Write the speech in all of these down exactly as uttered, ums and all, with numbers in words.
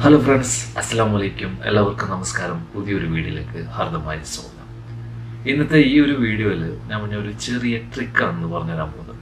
Hello friends, അസ്സലാമു അലൈക്കും. എല്ലാവർക്കും നമസ്കാരം. പുതിയൊരു വീഡിയോയിലേക്ക് ഹാർദമായ സ്വാഗതം. ഇന്നത്തെ ഈ ഒരു വീഡിയോയിൽ ഞാൻ പറഞ്ഞ ഒരു ചെറിയ ട്രിക്കാണെന്ന് പറഞ്ഞുതരാൻ പോകുന്നത്.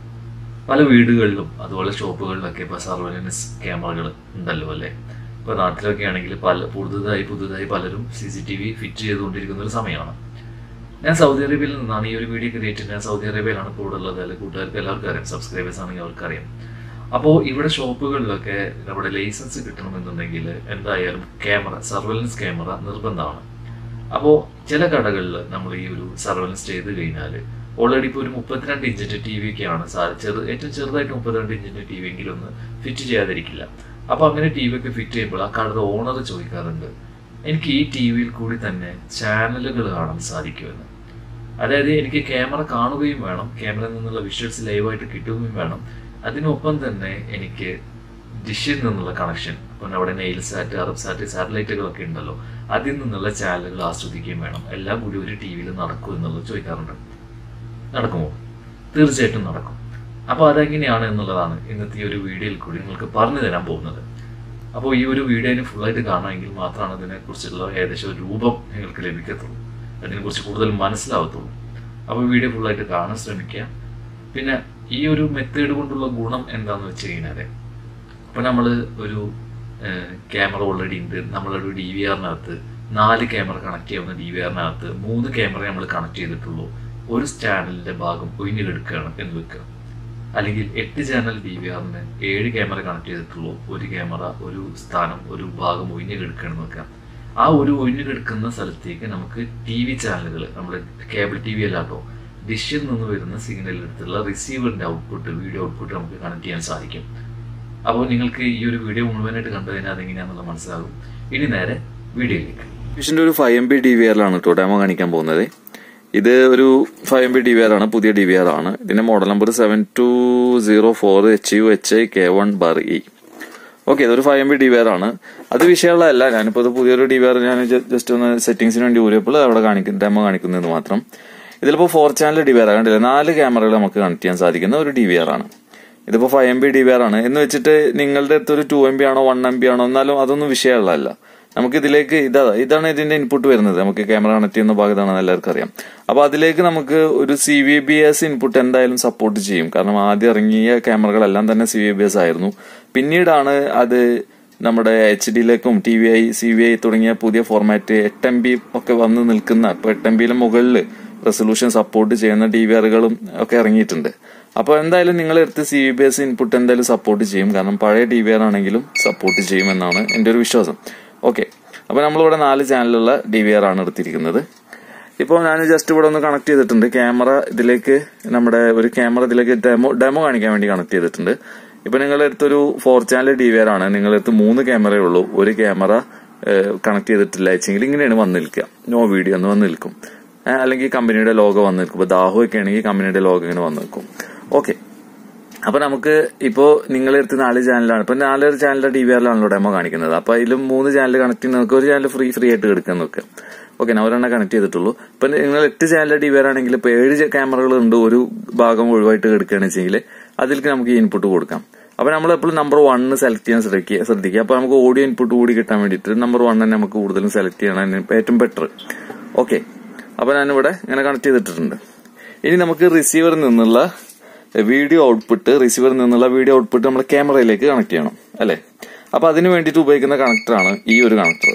പല വീടുകളിലും അതുപോലെ ഷോപ്പുകളിലൊക്കെ ഇപ്പോൾ സർവൈലൻസ് ക്യാമറകൾ ഉണ്ടല്ലോ അല്ലേ. ഇപ്പോൾ നാട്ടിലൊക്കെ ആണെങ്കിൽ പല പുതുതായി പുതുതായി പലരും C C T V fit ചെയ്തുകൊണ്ടിരിക്കുന്ന ഒരു സമയമാണ്. ഞാൻ സൗദി അറേബ്യയിൽ നിന്നാണ് ഈ ഒരു വീഡിയോ ക്രിയേറ്റ് ചെയ്യുന്നത്. ഞാൻ സൗദി അറേബ്യയിലാണ് ഇപ്പോൾ ഉള്ളത്. അല്ലെങ്കിൽ കൂട്ടുകാർക്ക് എല്ലാവർക്കും അറിയാം, സബ്സ്ക്രൈബേഴ്സ് ആണെങ്കിൽ അവർക്കറിയാം. അപ്പോൾ ഇവിടെ ഷോപ്പുകളിലൊക്കെ നമ്മുടെ ലൈസൻസ് കിട്ടണമെന്നുണ്ടെങ്കിൽ എന്തായാലും ക്യാമറ സർവൈലൻസ് ക്യാമറ നിർബന്ധമാണ്. അപ്പോൾ ചില കടകളിൽ നമ്മൾ ഈ ഒരു സർവൈലൻസ് ചെയ്ത് കഴിഞ്ഞാൽ ഓൾറെഡി ഇപ്പോൾ ഒരു മുപ്പത്തിരണ്ട് ഇഞ്ചിൻ്റെ ടി വി ഒക്കെയാണ് ചെറു ഏറ്റവും ചെറുതായിട്ട് മുപ്പത്തിരണ്ട് ഇഞ്ചിൻ്റെ ടി വി എങ്കിലും ഒന്ന് ഫിറ്റ് ചെയ്യാതിരിക്കില്ല. അപ്പോൾ അങ്ങനെ ടി വി ഒക്കെ ഫിറ്റ് ചെയ്യുമ്പോൾ ആ കടയുടെ ഓണർ ചോദിക്കാറുണ്ട്, എനിക്ക് ഈ ടി വിയിൽ കൂടി തന്നെ ചാനലുകൾ കാണാൻ സാധിക്കുമെന്ന്. അതായത് എനിക്ക് ക്യാമറ കാണുകയും വേണം, ക്യാമറയിൽ നിന്നുള്ള വിഷ്വൽസ് ലൈവായിട്ട് കിട്ടുകയും വേണം, അതിനൊപ്പം തന്നെ എനിക്ക് ഡിഷിൽ നിന്നുള്ള കണക്ഷൻ, അപ്പം അവിടെ നെയിൽ സാറ്റ്, അറബ് സാറ്റ്, സാറ്റലൈറ്റുകളൊക്കെ ഉണ്ടല്ലോ, അതിൽ നിന്നുള്ള ചാനലുകൾ ആസ്വദിക്കുകയും വേണം. എല്ലാം കൂടി ഒരു ടി വിയിൽ നടക്കും എന്നുള്ളത് ചോദിക്കാറുണ്ട്. നടക്കുമോ? തീർച്ചയായിട്ടും നടക്കും. അപ്പോൾ അതെങ്ങനെയാണ് എന്നുള്ളതാണ് ഇന്നത്തെ ഈ ഒരു വീഡിയോയിൽ കൂടി നിങ്ങൾക്ക് പറഞ്ഞു തരാൻ പോകുന്നത്. അപ്പോൾ ഈ ഒരു വീഡിയോന് ഫുള്ളായിട്ട് കാണാമെങ്കിൽ മാത്രമാണ് അതിനെക്കുറിച്ചുള്ള ഏകദേശം ഒരു രൂപം നിങ്ങൾക്ക് ലഭിക്കത്തുള്ളൂ, അതിനെക്കുറിച്ച് കൂടുതൽ മനസ്സിലാവത്തുള്ളൂ. അപ്പോൾ വീഡിയോ ഫുള്ളായിട്ട് കാണാൻ ശ്രമിക്കുക. പിന്നെ ഈ ഒരു മെത്തേഡ് കൊണ്ടുള്ള ഗുണം എന്താണെന്ന് വെച്ച് കഴിഞ്ഞാൽ, ഇപ്പം നമ്മൾ ഒരു ക്യാമറ ഓൾറെഡി ഉണ്ട്, നമ്മളൊരു ഡി വി ആറിനകത്ത് നാല് ക്യാമറ കണക്ട് ചെയ്യാവുന്ന ഡി വി ആറിനകത്ത് മൂന്ന് ക്യാമറ നമ്മൾ കണക്ട് ചെയ്തിട്ടുള്ളൂ, ഒരു ചാനലിൻ്റെ ഭാഗം ഒഴിഞ്ഞു കിടക്കുകയാണ് എന്ന് വെക്കുക. അല്ലെങ്കിൽ എട്ട് ചാനൽ ഡി വി ആറിന് ഏഴ് ക്യാമറ കണക്ട് ചെയ്തിട്ടുള്ളൂ, ഒരു ക്യാമറ ഒരു സ്ഥാനം ഒരു ഭാഗം ഒഴിഞ്ഞു കിടക്കുകയാണെന്ന് വെക്കാം. ആ ഒരു ഒഴിഞ്ഞു കിടക്കുന്ന സ്ഥലത്തേക്ക് നമുക്ക് ടി വി ചാനലുകൾ, നമ്മൾ കേബിൾ ടി വി അല്ലാട്ടോ, ഡിഷിൽ നിന്ന് വരുന്ന സിഗ്നലിലെടുത്തുള്ള റിസീവറിൻ്റെ ഔട്ട്പുട്ട്, വീഡിയോ ഔട്ട്പുട്ട് നമുക്ക് കണക്ട് ചെയ്യാൻ സാധിക്കും. അപ്പോൾ നിങ്ങൾക്ക് ഈ ഒരു വീഡിയോ മുഴുവനായിട്ട് കണ്ടു കഴിഞ്ഞാൽ അതെങ്ങനെയാണെന്നുള്ള മനസ്സിലാകും. ഇനി നേരെ വീഡിയോയിലേക്ക്. വിഷൻ്റെ ഒരു five M B D V ആറിലാണ് കേട്ടോ ഡെമോ കാണിക്കാൻ പോകുന്നത്. ഇത് ഒരു five M B D V R ആണ്, പുതിയ ഡി വി ആർ ആണ്. ഇതിന്റെ model number seven two zero four H U H I K one bar E. Okay, ഇതൊരു five M B D V R ആണ്. അത് വിഷയമുള്ളതല്ല, ഞാനിപ്പോൾ ഇത് പുതിയൊരു ഡി വി ആർ ഞാൻ ജസ്റ്റ് ഒന്ന് സെറ്റിംഗ്സിന് വേണ്ടി ഊരിയപ്പോൾ അവിടെ കാണിക്കും ഡെമോ കാണിക്കുന്നതെന്ന് മാത്രം. ഇതിലിപ്പോൾ four channel D V R കണ്ടില്ല, നാല് ക്യാമറകൾ നമുക്ക് കണക്ട് ചെയ്യാൻ സാധിക്കുന്ന ഒരു ഡി വി ആർ ആണ്. ഇതിപ്പോൾ five M B D V R ആണ് എന്ന് വെച്ചിട്ട് നിങ്ങളുടെ അടുത്ത് ഒരു ടു എം ബി ആണോ വൺ എം ബി ആണോ എന്നാലും അതൊന്നും വിഷയമുള്ളതല്ല. നമുക്ക് ഇതിലേക്ക് ഇതാ ഇതാണ് ഇതിന്റെ ഇൻപുട്ട് വരുന്നത്. നമുക്ക് ക്യാമറ കണക്ട് ചെയ്യുന്ന ഭാഗത്താണെന്ന് എല്ലാവർക്കും അറിയാം. അപ്പോൾ അതിലേക്ക് നമുക്ക് ഒരു C V B S input എന്തായാലും സപ്പോർട്ട് ചെയ്യും. കാരണം ആദ്യം ഇറങ്ങിയ ക്യാമറകളെല്ലാം തന്നെ സി വി ബി എസ് ആയിരുന്നു. പിന്നീടാണ് അത് നമ്മുടെ എച്ച് ഡിയിലേക്കും T V I, C V I തുടങ്ങിയ പുതിയ ഫോർമാറ്റ് എട്ട് എം ബി ഒക്കെ വന്ന് നിൽക്കുന്ന, ഇപ്പൊ എട്ട് എം ബിയിലെ മുകളിൽ റെസൊല്യൂഷൻ സപ്പോർട്ട് ചെയ്യുന്ന ഡി വി ആറുകളും ഒക്കെ ഇറങ്ങിയിട്ടുണ്ട്. അപ്പോൾ എന്തായാലും നിങ്ങളെടുത്ത് C V B S input എന്തായാലും സപ്പോർട്ട് ചെയ്യും. കാരണം പഴയ ഡി വി ആർ ആണെങ്കിലും സപ്പോർട്ട് ചെയ്യുമെന്നാണ് എൻ്റെ ഒരു വിശ്വാസം. ഓക്കെ, അപ്പോൾ നമ്മളിവിടെ നാല് ചാനലുള്ള ഡി വി ആർ ആണ് എടുത്തിരിക്കുന്നത്. ഇപ്പോൾ ഞാൻ ജസ്റ്റ് ഇവിടെ ഒന്ന് കണക്ട് ചെയ്തിട്ടുണ്ട്. ക്യാമറ ഇതിലേക്ക്, നമ്മുടെ ഒരു ക്യാമറ ഇതിലേക്ക് ഡെമോ ഡെമോ കാണിക്കാൻ വേണ്ടി കണക്ട് ചെയ്തിട്ടുണ്ട്. ഇപ്പൊ നിങ്ങളുടെ അടുത്തൊരു four channel D V R ആണ്, നിങ്ങളുടെ അടുത്ത് മൂന്ന് ക്യാമറയേ ഉള്ളൂ, ഒരു ക്യാമറ കണക്ട് ചെയ്തിട്ടില്ല വെച്ചെങ്കിൽ ഇങ്ങനെയാണ് വന്ന് നിൽക്കുക, നോ വീഡിയോ എന്ന് വന്ന് നിൽക്കും. അല്ലെങ്കിൽ കമ്പനിയുടെ ലോഗോ വന്ന് നിൽക്കും. ഇപ്പൊ ദാഹു ഒക്കെ ആണെങ്കിൽ കമ്പനിയുടെ ലോഗോ ഇങ്ങനെ വന്ന് നിൽക്കും. ഓക്കെ, അപ്പൊ നമുക്ക് ഇപ്പോ നിങ്ങളുടെ അടുത്ത് നാല് ചാനലാണ്, ഇപ്പൊ നാലൊരു ചാനലിന്റെ ഡി വി ആറിലാണല്ലോ ഡെമോ കാണിക്കുന്നത്. അപ്പൊ അതിലും മൂന്ന് ചാനൽ കണക്ട് ചെയ്യുന്ന നമുക്ക് ഒരു ചാനൽ ഫ്രീ ഫ്രീ ആയിട്ട് എടുക്കാൻ നോക്കാം. ഓക്കെ, ഞാൻ ഒരെണ്ണം കണക്ട് ചെയ്തിട്ടുള്ളൂ. ഇപ്പൊ നിങ്ങൾ എട്ട് ചാനലിന്റെ ഡി വി ആർ ആണെങ്കിൽ ഇപ്പൊ ഏഴ് ക്യാമറകൾ ഉണ്ട്, ഒരു ഭാഗം ഒഴിവായിട്ട് എടുക്കുകയാണെന്ന് വെച്ചെങ്കിൽ അതിലേക്ക് നമുക്ക് ഈ ഇൻപുട്ട് കൊടുക്കാം. അപ്പൊ നമ്മൾ എപ്പോഴും നമ്പർ വണ്ണ് സെലക്ട് ചെയ്യാൻ ശ്രദ്ധിക്കുക ശ്രദ്ധിക്കുക അപ്പൊ നമുക്ക് ഓഡിയോ ഇൻപുട്ട് കൂടി കിട്ടാൻ വേണ്ടിയിട്ട് നമ്പർ വൺ തന്നെ നമുക്ക് കൂടുതലും സെലക്ട് ചെയ്യണം, ഏറ്റവും ബെറ്റർ. ഓക്കെ, അപ്പൊ ഞാനിവിടെ ഇങ്ങനെ കണക്ട് ചെയ്തിട്ടുണ്ട്. ഇനി നമുക്ക് റിസീവറിൽ നിന്നുള്ള വീഡിയോ ഔട്ട്പുട്ട് റിസീവറിൽ നിന്നുള്ള വീഡിയോ ഔട്ട്പുട്ട് നമ്മൾ ക്യാമറയിലേക്ക് കണക്ട് ചെയ്യണം അല്ലെ. അപ്പൊ അതിന് വേണ്ടിയിട്ട് ഉപയോഗിക്കുന്ന കണക്ടറാണ് ഈ ഒരു connector,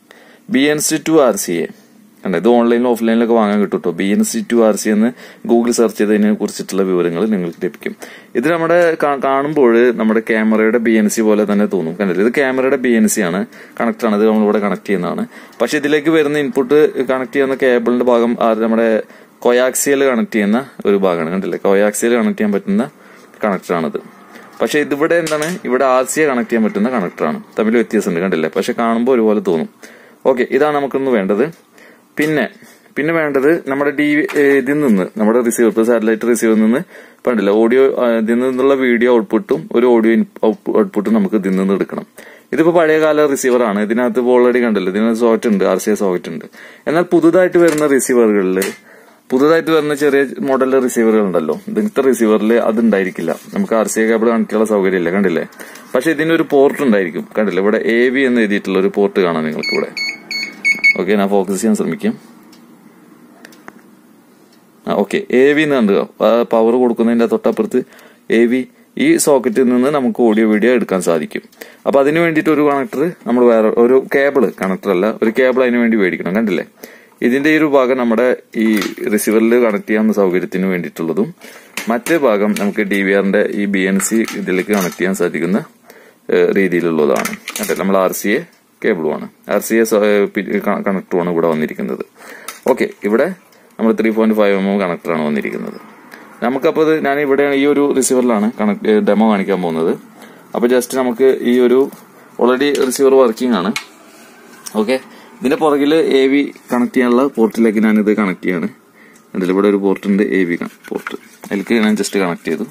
B N C to R C A. അല്ലെ, ഇത് ഓൺലൈനിലും ഓഫ്ലൈനിലൊക്കെ വാങ്ങാൻ കിട്ടും കേട്ടോ. B N C to R C എന്ന് ഗൂഗിൾ സെർച്ച് ചെയ്തതിനെ കുറിച്ചിട്ടുള്ള വിവരങ്ങൾ നിങ്ങൾക്ക് ലഭിക്കും. ഇത് നമ്മുടെ കാണുമ്പോൾ നമ്മുടെ ക്യാമറയുടെ ബി എൻ സി പോലെ തന്നെ തോന്നും. കണ്ടില്ല, ഇത് ക്യാമറയുടെ ബി എൻ സി ആണ്, കണക്ടറാണ്, ഇത് നമ്മളിവിടെ കണക്ട് ചെയ്യുന്നതാണ്. പക്ഷെ ഇതിലേക്ക് വരുന്ന ഇൻപുട്ട് കണക്ട് ചെയ്യുന്ന കേബിളിന്റെ ഭാഗം നമ്മുടെ കോയാക്സിയൽ കണക്ട് ചെയ്യുന്ന ഒരു ഭാഗമാണ്. കണ്ടില്ലേ, കോയാക്സിയൽ കണക്ട് ചെയ്യാൻ പറ്റുന്ന കണക്ടറാണിത്. പക്ഷെ ഇതിവിടെ എന്താണ്, ഇവിടെ ആർ സി കണക്ട് ചെയ്യാൻ പറ്റുന്ന കണക്ടറാണ്. തമ്മിൽ വ്യത്യാസമുണ്ട്, കണ്ടില്ലേ, പക്ഷെ കാണുമ്പോൾ ഒരുപോലെ തോന്നും. ഓക്കെ, ഇതാണ് നമുക്കൊന്ന് വേണ്ടത്. പിന്നെ പിന്നെ വേണ്ടത് നമ്മുടെ ഡി ഇതിൽ നിന്ന് നമ്മുടെ റിസീവർ, ഇപ്പോൾ സാറ്റലൈറ്റ് റിസീവറിൽ നിന്ന് പണ്ടില്ല ഓഡിയോ, ഇതിൽ നിന്നുള്ള വീഡിയോ ഔട്ട്പുട്ടും ഒരു ഓഡിയോ ഔട്ട്പുട്ടും നമുക്ക് ഇതിൽ നിന്ന് എടുക്കണം. ഇതിപ്പോ പഴയകാല റിസീവർ ആണ്, ഇതിനകത്ത് ഓൾറെഡി കണ്ടല്ലോ, ഇതിനകത്ത് സോക്കറ്റ് ഉണ്ട്, ആർ സി എ സോക്കറ്റ് ഉണ്ട്. എന്നാൽ പുതുതായിട്ട് വരുന്ന റിസീവറുകളിൽ പുതുതായിട്ട് വരുന്ന ചെറിയ മോഡൽ റിസീവറുകൾ ഉണ്ടല്ലോ, ഇങ്ങനത്തെ റിസീവറിൽ അതുണ്ടായിരിക്കില്ല. നമുക്ക് R C A cable connect ചെയ്യാനുള്ള സൗകര്യമില്ല, കണ്ടില്ലേ. പക്ഷെ ഇതിനൊരു പോർട്ട് ഉണ്ടായിരിക്കും. കണ്ടില്ല, ഇവിടെ എ വി എന്ന് എഴുതിയിട്ടുള്ള ഒരു പോർട്ട് കാണാം നിങ്ങൾക്ക് ഇവിടെ. ഓക്കെ, ഞാൻ ഫോക്കസ് ചെയ്യാൻ ശ്രമിക്കാം. ആ ഓക്കെ, എ വി എന്ന് കണ്ടു. പവർ കൊടുക്കുന്നതിന്റെ തൊട്ടപ്പുറത്ത് എ വി. ഈ സോക്കറ്റിൽ നിന്ന് നമുക്ക് ഓഡിയോ വീഡിയോ എടുക്കാൻ സാധിക്കും. അപ്പൊ അതിന് വേണ്ടിയിട്ട് ഒരു കണക്ടർ നമ്മൾ വേറെ ഒരു കേബിള്, കണക്ടർ അല്ല, ഒരു കേബിൾ അതിന് വേണ്ടി മേടിക്കണം. കണ്ടില്ലേ, ഇതിന്റെ ഈ ഒരു ഭാഗം നമ്മുടെ ഈ റിസീവറിൽ കണക്ട് ചെയ്യാവുന്ന സൗകര്യത്തിന് വേണ്ടിയിട്ടുള്ളതും മറ്റേ ഭാഗം നമുക്ക് ഡി വി ആറിന്റെ ഈ ബി എൻ സി ഇതിലേക്ക് കണക്ട് ചെയ്യാൻ സാധിക്കുന്ന രീതിയിലുള്ളതാണ്. അതെ, നമ്മൾ ആർ സി എ കേബിളുമാണ്, ആർ സി എ കണക്ടറുമാണ് ഇവിടെ വന്നിരിക്കുന്നത്. ഓക്കെ, ഇവിടെ നമ്മൾ three point five M M കണക്ടറാണ് വന്നിരിക്കുന്നത്. നമുക്കപ്പോൾ ഇത് ഞാൻ ഇവിടെ ഈ ഒരു റിസീവറിലാണ് കണക്ട് ഡെമോ കാണിക്കാൻ പോകുന്നത്. അപ്പൊ ജസ്റ്റ് നമുക്ക് ഈ ഒരു ഓൾറെഡി റിസീവർ വർക്കിംഗ് ആണ്. ഓക്കെ, ഇതിന്റെ പുറകിൽ എ വി കണക്ട് ചെയ്യാനുള്ള പോർട്ടിലേക്ക് ഞാനിത് കണക്ട് ചെയ്യാണ്. അതിൽ ഇവിടെ ഒരു പോർട്ട് ഉണ്ട്, എ വി പോർട്ട്. അതിലേക്ക് ഞാൻ ജസ്റ്റ് കണക്ട് ചെയ്തു.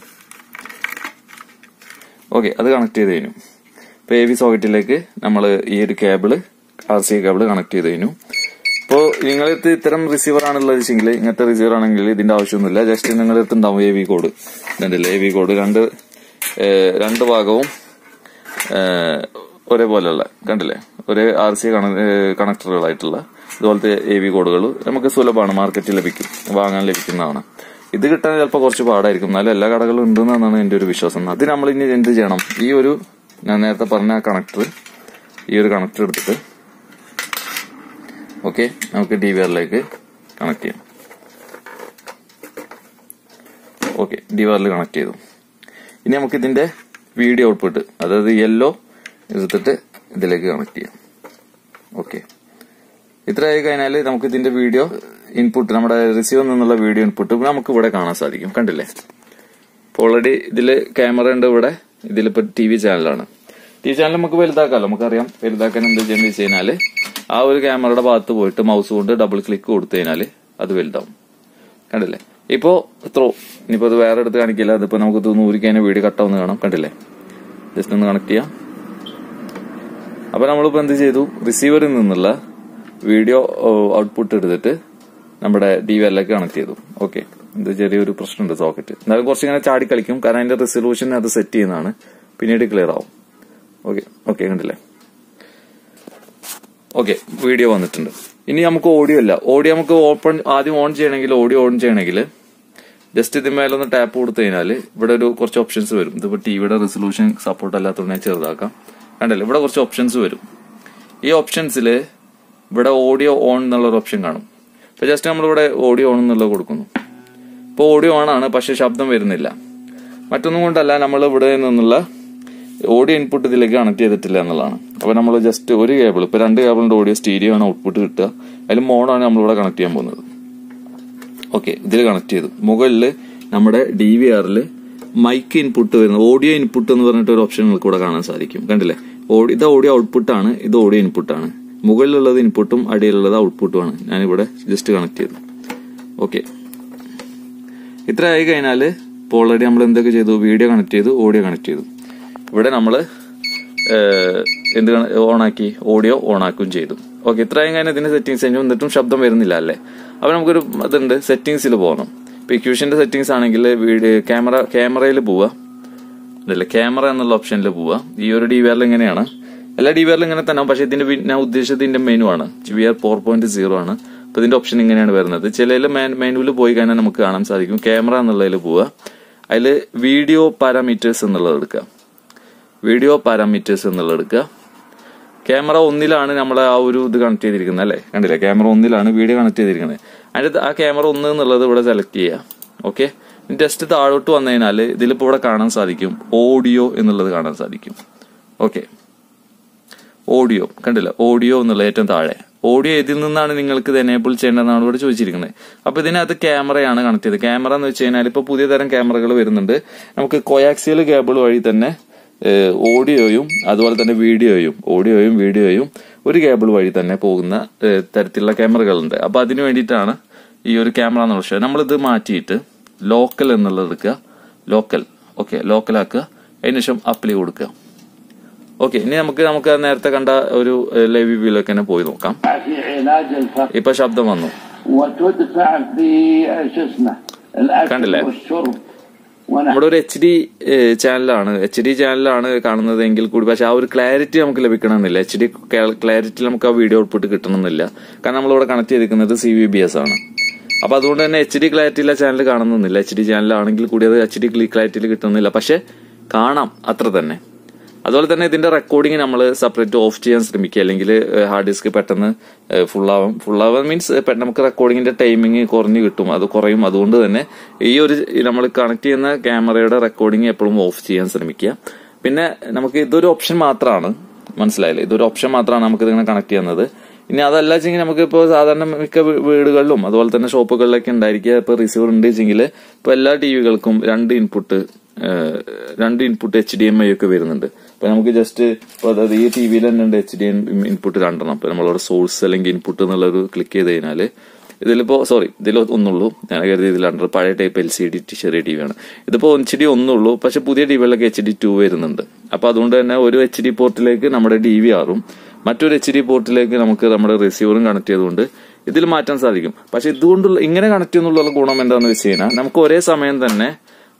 ഓക്കെ, അത് കണക്ട് ചെയ്ത് കഴിഞ്ഞു. ഇപ്പൊ എ വി സോക്കറ്റിലേക്ക് നമ്മൾ ഈ ഒരു cable R C cable connect ചെയ്ത് കഴിഞ്ഞു. ഇപ്പോൾ നിങ്ങളടുത്ത് ഇത്തരം റിസീവർ ആണുള്ളത് വെച്ചെങ്കിൽ, ഇങ്ങനത്തെ റിസീവർ ആണെങ്കിൽ ഇതിന്റെ ആവശ്യമൊന്നുമില്ല. ജസ്റ്റ് നിങ്ങളുടെ അടുത്ത് ഉണ്ടാവും എ വി കോഡ്. കണ്ടില്ലേ, എ വി കോഡ് രണ്ട് രണ്ട് ഭാഗവും ഒരേപോലെയുള്ള, കണ്ടില്ലേ, ഒരേ ആർ സി കണക്ടറുകളായിട്ടുള്ള ഇതുപോലത്തെ എ വി കോഡുകൾ നമുക്ക് സുലഭമാണ്, മാർക്കറ്റിൽ ലഭിക്കും, വാങ്ങാൻ ലഭിക്കുന്നതാണ്. ഇത് കിട്ടാൻ ചിലപ്പോൾ കുറച്ച് പാടായിരിക്കും, എന്നാലും എല്ലാ കടകളും ഉണ്ടെന്നാണ് എന്റെ ഒരു വിശ്വാസം. അത് നമ്മൾ ഇനി എന്ത് ചെയ്യണം, ഈ ഒരു ഞാൻ നേരത്തെ പറഞ്ഞ കണക്ടർ, ഈ ഒരു കണക്ടർ എടുത്തിട്ട് ഓക്കെ നമുക്ക് ഡി വി ആറിലേക്ക് കണക്ട് ചെയ്യാം. ഓക്കെ, ഡി വി ആറിൽ കണക്ട് ചെയ്തു. ഇനി നമുക്ക് ഇതിന്റെ വീഡിയോ ഔട്ട്പുട്ട്, അതായത് യെല്ലോ എടുത്തിട്ട് ഇതിലേക്ക് കണക്ട് ചെയ്യാം. ഓക്കെ, ഇത്ര ആയി കഴിഞ്ഞാൽ നമുക്ക് ഇതിന്റെ വീഡിയോ ഇൻപുട്ട്, നമ്മുടെ റിസീവറിൽ നിന്നുള്ള വീഡിയോ ഇൻപുട്ട് നമുക്ക് ഇവിടെ കാണാൻ സാധിക്കും. കണ്ടില്ലേ, ഇപ്പോൾ ഓൾറെഡി ഇതില് ക്യാമറ ഉണ്ട്. ഇവിടെ ഇതിലിപ്പോ ടി വി ചാനലാണ്. ടി വി ചാനൽ നമുക്ക് വലുതാക്കാമല്ലോ, നമുക്കറിയാം. വലുതാക്കാൻ എന്താ ചെയ്യുന്നത് വെച്ച് കഴിഞ്ഞാല് ആ ഒരു ക്യാമറയുടെ ഭാഗത്ത് പോയിട്ട് മൗസ് കൊണ്ട് ഡബിൾ ക്ലിക്ക് കൊടുത്തു കഴിഞ്ഞാൽ അത് വലുതാവും. കണ്ടില്ലേ, ഇപ്പോ ത്രോ ഇനിയിപ്പോ അത് വേറെ എടുത്ത് കാണിക്കില്ല. അതിപ്പോ നമുക്ക് നൂറിക്കതിന് വീഡിയോ കട്ടാവുന്ന കാണാം. കണ്ടില്ലേ, ജസ്റ്റ് ഒന്ന് കണക്ട് ചെയ്യാം. അപ്പൊ നമ്മളിപ്പോ എന്ത് ചെയ്തു, റിസീവറിൽ നിന്നുള്ള വീഡിയോ ഔട്ട്പുട്ട് എടുത്തിട്ട് നമ്മുടെ ഡി വി ആറിലേക്ക് കണക്ട് ചെയ്തു. ഓക്കെ, ഇത് ചെറിയൊരു പ്രശ്നമുണ്ട് സോക്കറ്റ്, എന്നാലും കുറച്ചിങ്ങനെ ചാടി കളിക്കും, കാരണം അതിന്റെ റെസൊല്യൂഷൻ അത് സെറ്റ് ചെയ്യുന്നതാണ്, പിന്നീട് ക്ലിയർ ആവും. ഓക്കെ ഓക്കെ കണ്ടില്ലേ. ഓക്കെ, വീഡിയോ വന്നിട്ടുണ്ട്. ഇനി നമുക്ക് ഓഡിയോ ഇല്ല. ഓഡിയോ നമുക്ക് ഓപ്പൺ ആദ്യം ഓൺ ചെയ്യണമെങ്കിൽ, ഓഡിയോ ഓൺ ചെയ്യണമെങ്കിൽ ജസ്റ്റ് ഇതിന്മേലൊന്ന് ടാപ്പ് കൊടുത്തു കഴിഞ്ഞാൽ ഇവിടെ ഒരു കുറച്ച് ഓപ്ഷൻസ് വരും. ഇതിപ്പോ ടിവിയുടെ റെസൊല്യൂഷൻ സപ്പോർട്ട് അല്ലാത്തതുകൊണ്ട് ഞാൻ ചെറുതാക്കാം. കണ്ടല്ലേ, ഇവിടെ കുറച്ച് ഓപ്ഷൻസ് വരും. ഈ ഓപ്ഷൻസിൽ ഇവിടെ ഓഡിയോ ഓൺ എന്നുള്ളൊരു ഓപ്ഷൻ കാണും. ഇപ്പൊ ജസ്റ്റ് നമ്മളിവിടെ ഓഡിയോ ഓൺ എന്നുള്ളത് കൊടുക്കുന്നു. ഇപ്പൊ ഓഡിയോ ഓൺ ആണ്, പക്ഷെ ശബ്ദം വരുന്നില്ല. മറ്റൊന്നും കൊണ്ടല്ല, നമ്മൾ ഇവിടെ നിന്നുള്ള ഓഡിയോ ഇൻപുട്ട് ഇതിലേക്ക് കണക്ട് ചെയ്തിട്ടില്ല എന്നുള്ളതാണ്. അപ്പൊ നമ്മൾ ജസ്റ്റ് ഒരു കേബിൾ, ഇപ്പൊ രണ്ട് കേബിളിന്റെ ഓഡിയോ സ്റ്റീരിയോ ആണ് ഔട്ട്പുട്ട് കിട്ടുക, അതിൽ മോണാണ് നമ്മളിവിടെ കണക്ട് ചെയ്യാൻ പോകുന്നത്. ഓക്കെ, ഇതിൽ കണക്ട് ചെയ്തു. മുകളിൽ നമ്മുടെ ഡി വി ആറിൽ മൈക്ക് ഇൻപുട്ട് വരുന്നത്, ഓഡിയോ ഇൻപുട്ട് എന്ന് പറഞ്ഞിട്ട് ഒരു ഓപ്ഷൻ നിങ്ങൾക്ക് ഇവിടെ കാണാൻ സാധിക്കും. കണ്ടില്ലേ, ഇത് ഓഡിയോ ഔട്ട്പുട്ട് ആണ്, ഇത് ഓഡിയോ ഇൻപുട്ട് ആണ്. മുകളിലുള്ളത് ഇൻപുട്ടും അടിയിലുള്ളത് ഔട്ട്പുട്ടും ആണ്. ഞാനിവിടെ ജസ്റ്റ് കണക്ട് ചെയ്തു. ഓക്കെ, ഇത്ര ആയി കഴിഞ്ഞാൽ ഇപ്പോൾ ഓൾറെഡി നമ്മൾ എന്തൊക്കെ ചെയ്തു, വീഡിയോ കണക്ട് ചെയ്തു, ഓഡിയോ കണക്ട് ചെയ്തു. ഇവിടെ നമ്മൾ എന്ത് ഓണാക്കി, ഓഡിയോ ഓണാക്കുകയും ചെയ്തു. ഓക്കെ, ഇത്രയും കഴിഞ്ഞാൽ ഇതിന്റെ സെറ്റിംഗ്സ് കഴിഞ്ഞു. എന്നിട്ടും ശബ്ദം വരുന്നില്ല അല്ലേ. അപ്പൊ നമുക്കൊരു അതുണ്ട്, സെറ്റിംഗ്സിൽ പോകണം. ഇപ്പൊ ഇക്യൂഷന്റെ സെറ്റിംഗ്സ് ആണെങ്കിൽ വീഡിയോ ക്യാമറ ക്യാമറയിൽ പോവുക, അതല്ലേ, ക്യാമറ എന്നുള്ള ഓപ്ഷനിൽ പോവുക. ഈ ഒരു ഡി വി ആറിൽ ഇങ്ങനെയാണ്, എല്ലാ ഡി വി ആറിലും ഇങ്ങനെ തന്നെ. പക്ഷെ ഇതിന്റെ ഞാൻ ഉദ്ദേശിച്ചത് ഇതിന്റെ മെനു ആണ്, V R four point zero ആണ്. അപ്പൊ ഇതിന്റെ ഓപ്ഷൻ ഇങ്ങനെയാണ് വരുന്നത്. ചിലതിൽ മെനുവിൽ പോയി കഴിഞ്ഞാൽ നമുക്ക് കാണാൻ സാധിക്കും ക്യാമറ എന്നുള്ളതിൽ പോവുക. അതിൽ വീഡിയോ പാരാമീറ്റേഴ്സ് എന്നുള്ളത് എടുക്കുക, വീഡിയോ പാരാമീറ്റേഴ്സ് എന്നുള്ളത് എടുക്കുക. ക്യാമറ ഒന്നിലാണ് നമ്മൾ ആ ഒരു ഇത് കണക്ട് ചെയ്തിരിക്കുന്നത് അല്ലേ. കണ്ടില്ലേ, ക്യാമറ ഒന്നിലാണ് വീഡിയോ കണക്ട് ചെയ്തിരിക്കുന്നത്. അതിന്റെ ആ ക്യാമറ ഒന്ന് എന്നുള്ളത് ഇവിടെ സെലക്ട് ചെയ്യുക. ഓക്കെ, ജസ്റ്റ് താഴോട്ട് വന്നു കഴിഞ്ഞാൽ ഇതിലിപ്പോ ഇവിടെ കാണാൻ സാധിക്കും ഓഡിയോ എന്നുള്ളത് കാണാൻ സാധിക്കും. ഓക്കെ, ഓഡിയോ കണ്ടില്ല, ഓഡിയോ എന്നുള്ള ഏറ്റവും താഴെ. ഓഡിയോ ഇതിൽ നിന്നാണ് നിങ്ങൾക്ക് ഇത് എനേബിൾ ചെയ്യേണ്ടതെന്നാണ് ഇവിടെ ചോദിച്ചിരിക്കുന്നത്. അപ്പൊ ഇതിനകത്ത് ക്യാമറയാണ് കണക്ട് ചെയ്തത്. ക്യാമറ എന്ന് വെച്ച് കഴിഞ്ഞാൽ ഇപ്പൊ പുതിയ തരം ക്യാമറകൾ വരുന്നുണ്ട്. നമുക്ക് കോയാക്സിയൽ കേബിൾ വഴി തന്നെ ഓഡിയോയും അതുപോലെ തന്നെ വീഡിയോയും ഓഡിയോയും വീഡിയോയും ഒരു കേബിൾ വഴി തന്നെ പോകുന്ന തരത്തിലുള്ള ക്യാമറകളുണ്ട്. അപ്പൊ അതിന് വേണ്ടിയിട്ടാണ് ഈ ഒരു ക്യാമറ എന്നുള്ള വിഷയം. നമ്മളിത് മാറ്റിയിട്ട് ലോക്കൽ എന്നുള്ളത് എടുക്കുക, ലോക്കൽ. ഓക്കെ, ലോക്കലാക്കുക. അതിനുശേഷം അപ്ലൈ കൊടുക്കുക. ഓക്കെ, ഇനി നമുക്ക് നമുക്ക് നേരത്തെ കണ്ട ഒരു ലൈവ് വ്യൂയിലൊക്കെ തന്നെ പോയി നോക്കാം. ഇപ്പൊ ശബ്ദം വന്നു, കണ്ടില്ലേ. നമ്മുടെ ഒരു എച്ച് ഡി ചാനലാണ് എച്ച് ഡി ചാനലാണ് കാണുന്നത് എങ്കിൽ കൂടി പക്ഷെ ആ ഒരു ക്ലാരിറ്റി നമുക്ക് ലഭിക്കണമെന്നില്ല. എച്ച് ഡി ക്ലാരിറ്റി നമുക്ക് ആ വീഡിയോ ഔട്ട്പുട്ട് കിട്ടണമെന്നില്ല. കാരണം നമ്മളിവിടെ കണക്ട് ചെയ്തിരിക്കുന്നത് സി വി ബി എസ് ആണ്. അപ്പൊ അതുകൊണ്ട് തന്നെ എച്ച് ഡി ക്ലാരിറ്റിയിലെ ചാനൽ കാണുന്നില്ല. എച്ച് ഡി ചാനലാണെങ്കിൽ കൂടി അത് എച്ച് ഡി ക്ലാരിറ്റിയിൽ കിട്ടുന്നില്ല, പക്ഷെ കാണാം അത്ര തന്നെ. അതുപോലെ തന്നെ ഇതിന്റെ റെക്കോർഡിംഗ് നമ്മൾ സെപ്പറേറ്റ് ഓഫ് ചെയ്യാൻ ശ്രമിക്കുക, അല്ലെങ്കിൽ ഹാർഡ് ഡിസ്ക് പെട്ടെന്ന് ഫുള്ളാവും. ഫുള്ളാവാൻ മീൻസ് നമുക്ക് റെക്കോർഡിങ്ങിന്റെ ടൈമിങ് കുറഞ്ഞു കിട്ടും, അത് കുറയും. അതുകൊണ്ട് തന്നെ ഈ ഒരു നമ്മൾ കണക്ട് ചെയ്യുന്ന ക്യാമറയുടെ റെക്കോർഡിംഗ് എപ്പോഴും ഓഫ് ചെയ്യാൻ ശ്രമിക്കുക. പിന്നെ നമുക്ക് ഇതൊരു ഓപ്ഷൻ മാത്രമാണ്, മനസ്സിലായില്ലേ? ഇതൊരു ഓപ്ഷൻ മാത്രമാണ് നമുക്ക് ഇതിങ്ങനെ കണക്ട് ചെയ്യുന്നത്. ഇനി അതല്ല വെച്ചെങ്കിൽ നമുക്ക് ഇപ്പോൾ സാധാരണ മിക്ക വീടുകളിലും അതുപോലെ തന്നെ ഷോപ്പുകളിലൊക്കെ ഉണ്ടായിരിക്കുക. ഇപ്പൊ റിസീവർ ഉണ്ട് വെച്ചെങ്കിൽ ഇപ്പൊ എല്ലാ ടിവികൾക്കും രണ്ട് ഇൻപുട്ട് രണ്ട് input H D M I ഒക്കെ വരുന്നുണ്ട്. അപ്പൊ നമുക്ക് ജസ്റ്റ് അതായത് ഈ ടി വിയിൽ തന്നെ ഉണ്ട് എച്ച് ഡി എം ഇൻപുട്ട് രണ്ടെണ്ണം. അപ്പൊ നമ്മളവിടെ സോഴ്സ് അല്ലെങ്കിൽ ഇൻപുട്ട് എന്നുള്ളൊരു ക്ലിക്ക് ചെയ്ത് കഴിഞ്ഞാൽ ഇതിലിപ്പോ സോറി ഇതിൽ ഒന്നുള്ളൂ, ഞാൻ കരുതി ഇതിൽ രണ്ട് പഴയ ടൈപ്പ് എൽ സി ഡി ചെറിയ ടി വി ആണ്. ഇതിപ്പോ എച്ച് ഡി ഒന്നുള്ളൂ, പക്ഷെ പുതിയ ടിവികളിലൊക്കെ എച്ച് ഡി ടു വരുന്നുണ്ട്. അപ്പൊ അതുകൊണ്ട് തന്നെ ഒരു എച്ച് ഡി പോർട്ടിലേക്ക് നമ്മുടെ ഡി വി ആറും മറ്റൊരു എച്ച് ഡി പോർട്ടിലേക്ക് നമുക്ക് നമ്മുടെ റിസീവറും കണക്ട് ചെയ്തുകൊണ്ട് ഇതിൽ മാറ്റാൻ സാധിക്കും. പക്ഷെ ഇതുകൊണ്ടുള്ള ഇങ്ങനെ കണക്ട് ചെയ്യുന്നുള്ള ഗുണം എന്താണെന്ന് വെച്ച് കഴിഞ്ഞാൽ നമുക്ക് ഒരേ സമയം തന്നെ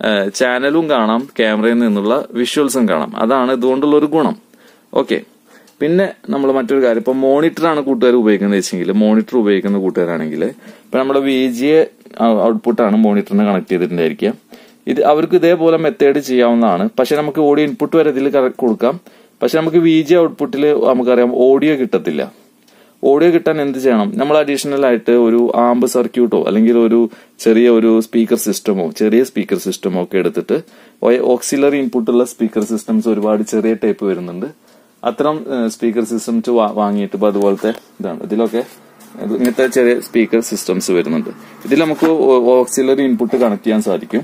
ചാനലും കാണാം, ക്യാമറയിൽ നിന്നുള്ള വിഷ്വൽസും കാണാം. അതാണ് ഇതുകൊണ്ടുള്ള ഒരു ഗുണം. ഓക്കെ, പിന്നെ നമ്മൾ മറ്റൊരു കാര്യം, ഇപ്പൊ മോണിറ്ററാണ് കൂട്ടുകാർ ഉപയോഗിക്കുന്നത് വെച്ചെങ്കിൽ മോണിറ്റർ ഉപയോഗിക്കുന്ന കൂട്ടുകാരാണെങ്കിൽ ഇപ്പൊ നമ്മുടെ വി ജി എ ഔട്ട്പുട്ടാണ് മോണിറ്ററിന് കണക്ട് ചെയ്തിട്ടുണ്ടായിരിക്കുക. ഇത് അവർക്ക് ഇതേപോലെ മെത്തേഡ് ചെയ്യാവുന്നതാണ്. പക്ഷെ നമുക്ക് ഓഡിയോ ഇൻപുട്ട് വരെ ഇതിൽ കൊടുക്കാം. പക്ഷെ നമുക്ക് വി ജി ഔട്ട്പുട്ടിൽ നമുക്കറിയാം ഓഡിയോ കിട്ടത്തില്ല. ഓഡിയോ കിട്ടാൻ എന്ത് ചെയ്യണം? നമ്മൾ അഡീഷണൽ ആയിട്ട് ഒരു ആംബ് സർക്യൂട്ടോ അല്ലെങ്കിൽ ഒരു ചെറിയ ഒരു സ്പീക്കർ സിസ്റ്റമോ ചെറിയ സ്പീക്കർ സിസ്റ്റമോ ഒക്കെ എടുത്തിട്ട് ഓക്സിലറി ഇൻപുട്ടുള്ള സ്പീക്കർ സിസ്റ്റംസ് ഒരുപാട് ചെറിയ ടൈപ്പ് വരുന്നുണ്ട്. അത്തരം സ്പീക്കർ സിസ്റ്റംസ് വാങ്ങിയിട്ട് ഇപ്പൊ അതുപോലത്തെ ഇതാണ് ഇതിലൊക്കെ ഇങ്ങനത്തെ ചെറിയ സ്പീക്കർ സിസ്റ്റംസ് വരുന്നുണ്ട്. ഇതിൽ നമുക്ക് ഓക്സിലറി ഇൻപുട്ട് കണക്ട് ചെയ്യാൻ സാധിക്കും.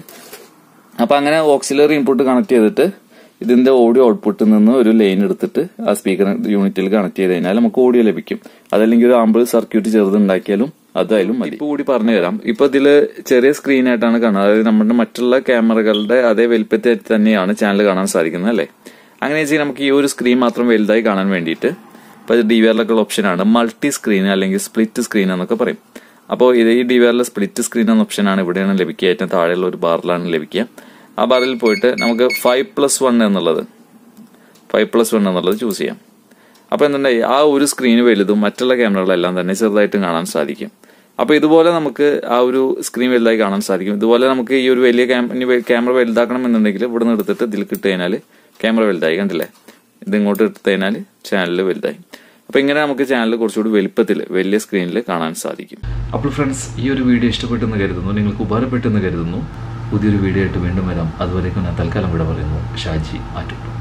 അപ്പൊ അങ്ങനെ ഓക്സിലറി ഇൻപുട്ട് കണക്ട് ചെയ്തിട്ട് ഇതിന്റെ ഓഡിയോ ഔട്ട്പുട്ടിൽ നിന്ന് ഒരു ലൈൻ എടുത്തിട്ട് ആ സ്പീക്കർ യൂണിറ്റിൽ കണക്ട് ചെയ്ത് കഴിഞ്ഞാൽ നമുക്ക് ഓഡിയോ ലഭിക്കും. അതല്ലെങ്കിൽ ഒരു ആംബിൾ സർക്യൂട്ട് ചെറുതുണ്ടാക്കിയാലും അതായാലും മതി. ഇപ്പൊ കൂടി പറഞ്ഞു തരാം. ഇപ്പൊ ഇതില് ചെറിയ സ്ക്രീൻ ആയിട്ടാണ് കാണുന്നത്. അതായത് നമ്മുടെ മറ്റുള്ള ക്യാമറകളുടെ അതേ വലിപ്പത്തിൽ തന്നെയാണ് ചാനൽ കാണാൻ സാധിക്കുന്നത്, അല്ലെ? അങ്ങനെ വെച്ചാൽ നമുക്ക് ഈ ഒരു സ്ക്രീൻ മാത്രം വലുതായി കാണാൻ വേണ്ടിയിട്ട് ഇപ്പൊ ഡി വി ആറിലൊക്കെ ഓപ്ഷനാണ് മൾട്ടി സ്ക്രീൻ അല്ലെങ്കിൽ സ്പ്ലിറ്റ് സ്ക്രീൻ എന്നൊക്കെ പറയും. അപ്പോൾ ഇത് ഈ ഡി വി ആറിലെ സ്പ്ലിറ്റ് സ്ക്രീൻ എന്ന ഓപ്ഷനാണ് ഇവിടെയാണ് ലഭിക്കുക. ഏറ്റവും താഴെയുള്ള ഒരു ബാറിലാണ് ലഭിക്കുക. ആ ബാറിൽ പോയിട്ട് നമുക്ക് ഫൈവ് പ്ലസ് വൺ എന്നുള്ളത് ഫൈവ് പ്ലസ് വൺ എന്നുള്ളത് ചൂസ് ചെയ്യാം. അപ്പൊ എന്തുണ്ടായി ആ ഒരു സ്ക്രീൻ വലുതും മറ്റുള്ള ക്യാമറകളെല്ലാം തന്നെ ചെറുതായിട്ട് കാണാൻ സാധിക്കും. അപ്പൊ ഇതുപോലെ നമുക്ക് ആ ഒരു സ്ക്രീൻ വലുതായി കാണാൻ സാധിക്കും. ഇതുപോലെ നമുക്ക് ഈ ഒരു വലിയ ക്യാമറ വലുതാക്കണം എന്നുണ്ടെങ്കിൽ ഇവിടെ നിന്ന് എടുത്തിട്ട് ഇതിൽ കിട്ടു കഴിഞ്ഞാൽ ക്യാമറ വലുതായി, കണ്ടില്ലേ? ഇത് ഇങ്ങോട്ട് എടുത്തു കഴിഞ്ഞാൽ ചാനൽ വലുതായി. അപ്പൊ ഇങ്ങനെ നമുക്ക് ചാനൽ കുറച്ചുകൂടി വലുപ്പത്തിൽ വലിയ സ്ക്രീനിൽ കാണാൻ സാധിക്കും. അപ്പോൾ ഫ്രണ്ട്സ്, ഈ ഒരു വീഡിയോ ഇഷ്ടപ്പെട്ടെന്ന് കരുതുന്നു, നിങ്ങൾക്ക് ഉപകാരപ്പെട്ടെന്ന് കരുതുന്നു. പുതിയൊരു വീഡിയോ ആയിട്ട് വീണ്ടും വരാം. അതുവരേക്കും ഞാൻ തൽക്കാലം ഇവിടെ പറയുന്നു. ഷാജി ആറ്റുള്ളൂ.